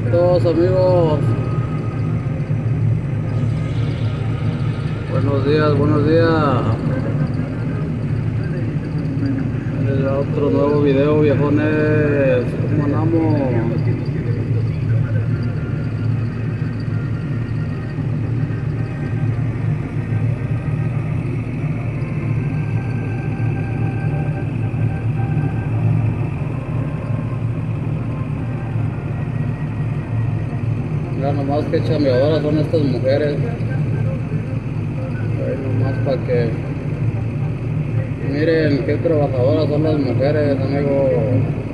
Todos amigos, buenos días, buenos días. Es otro nuevo video, viejones. ¿Cómo andamos? Mira nomás que chambeadoras son estas mujeres. Ahí nomás para que miren qué trabajadoras son las mujeres, amigos.